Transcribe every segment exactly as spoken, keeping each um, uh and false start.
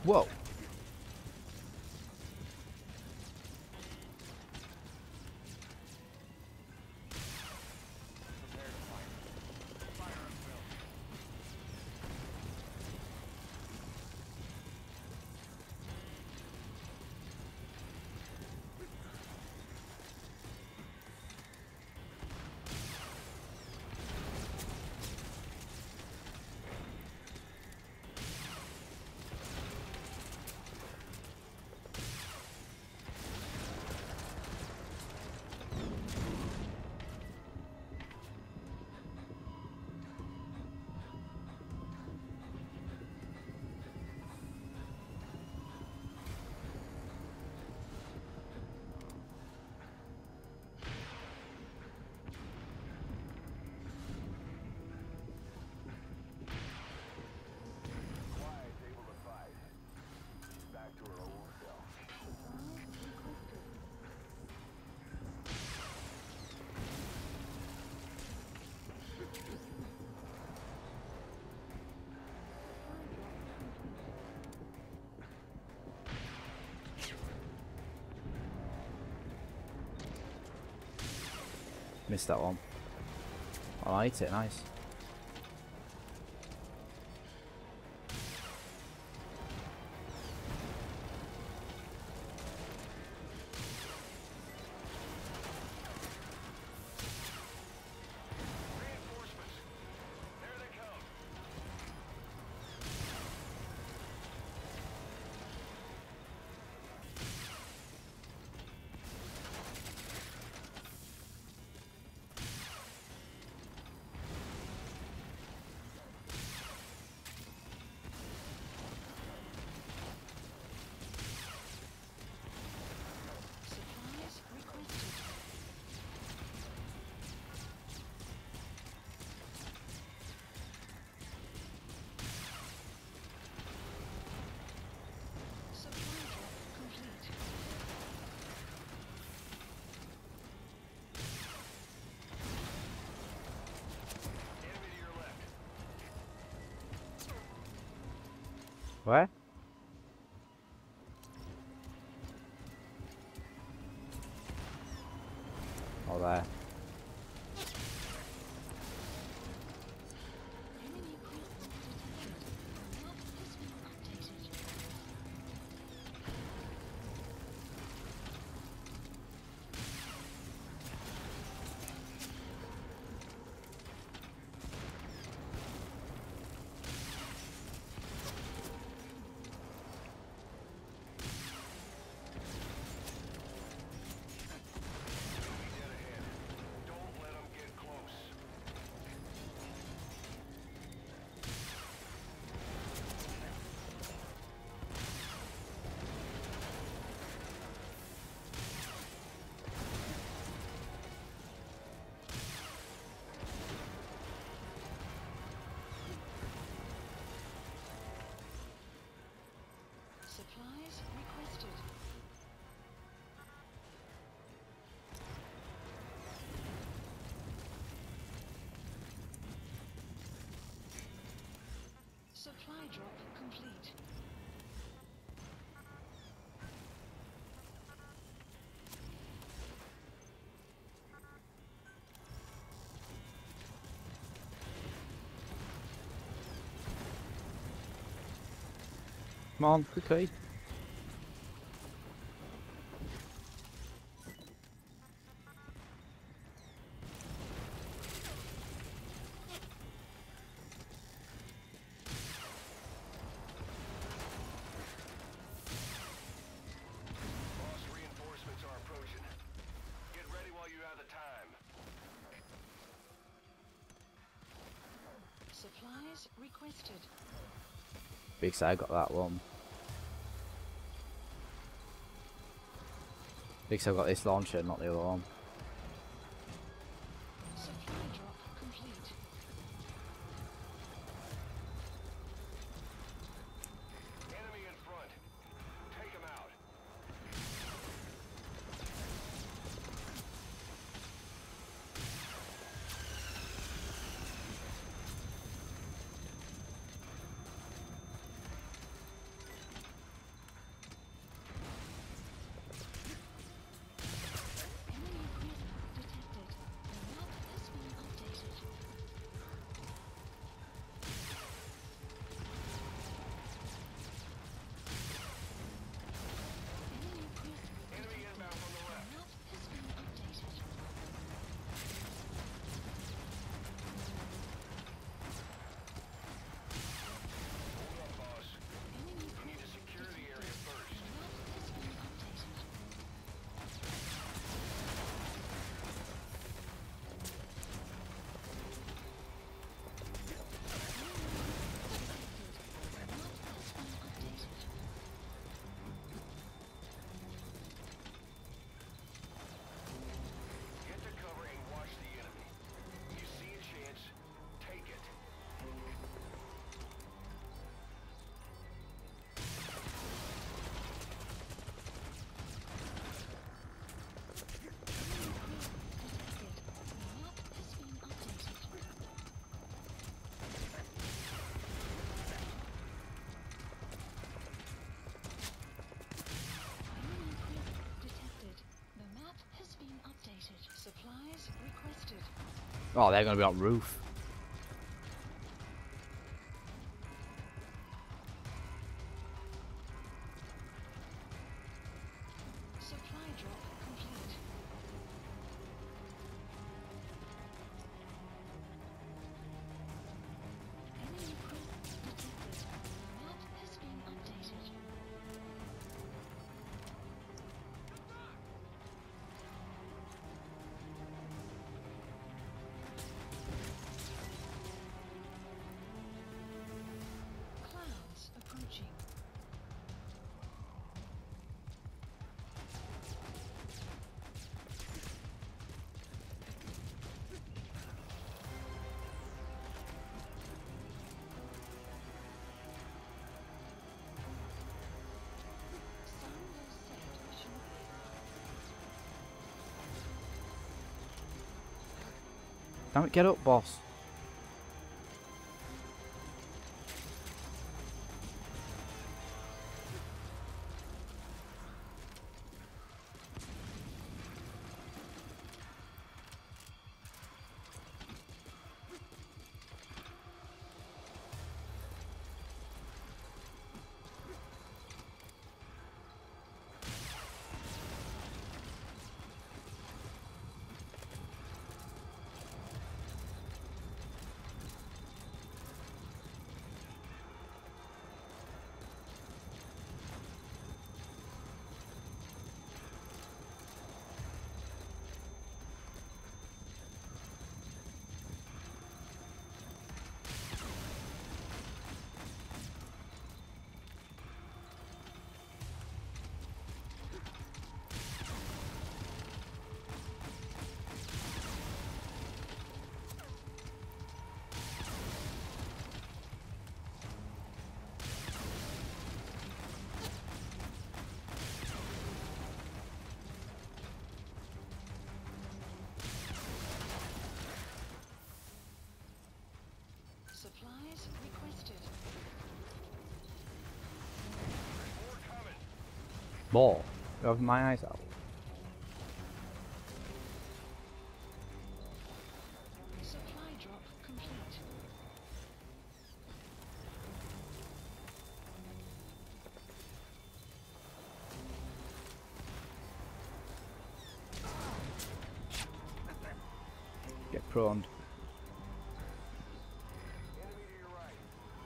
Whoa. Missed that one. Oh, I ate it, nice. Where? Oh, there. Supplies requested. Supply drop complete. Come on, quickly. Supplies requested. Big side, I got that one. Big side, I got this launcher, not the other one. Supply drop complete. Enemy in front. Take him out. Oh, they're gonna be on roof. Supply drop complete. Enemy presence detected. Map has been updated. Clouds approaching. Sun will set shortly. Damn it, get up, boss. Supplies requested. More coming. More. You have my eyes out. Supply drop complete. Get pruned. Enemy to your right.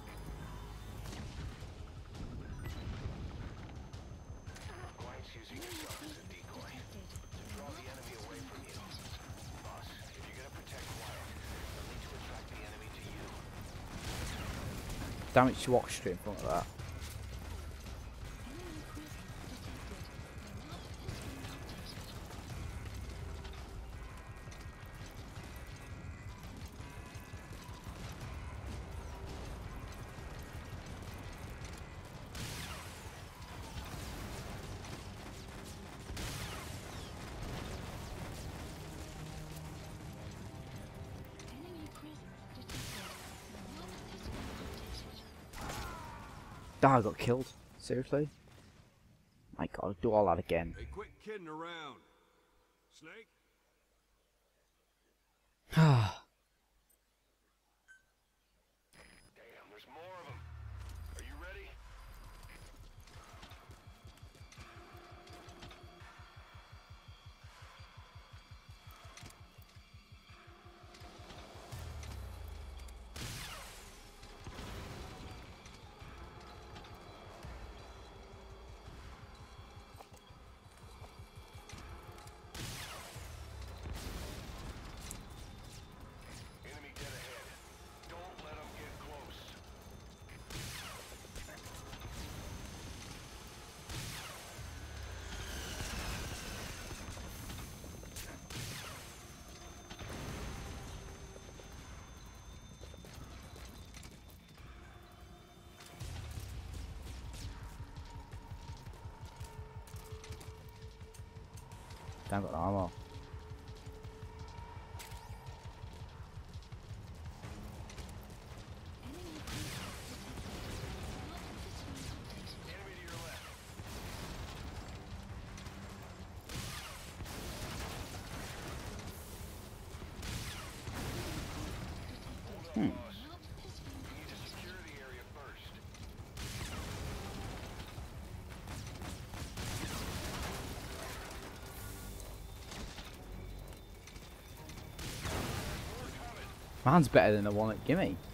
Quiet's using yourself as a decoy to draw the enemy away from you. Boss, if you're gonna protect Quiet, you'll need to attract the enemy to you. Damn it, she walked straight in front of that. Enemy presence detected. Map has been updated. Enemy presence detected. Map has been updated. Ah, I got killed. Seriously? My god, do all that again. Hey, quit kidding around. Snake? Ah. Damn, there's more of them. Are you ready? Enemy dead ahead. Don't let them get close. Damn, got no ammo. Enemy presence detected. Map has been updated. Enemy to your left. Van's better than the one at Gimme.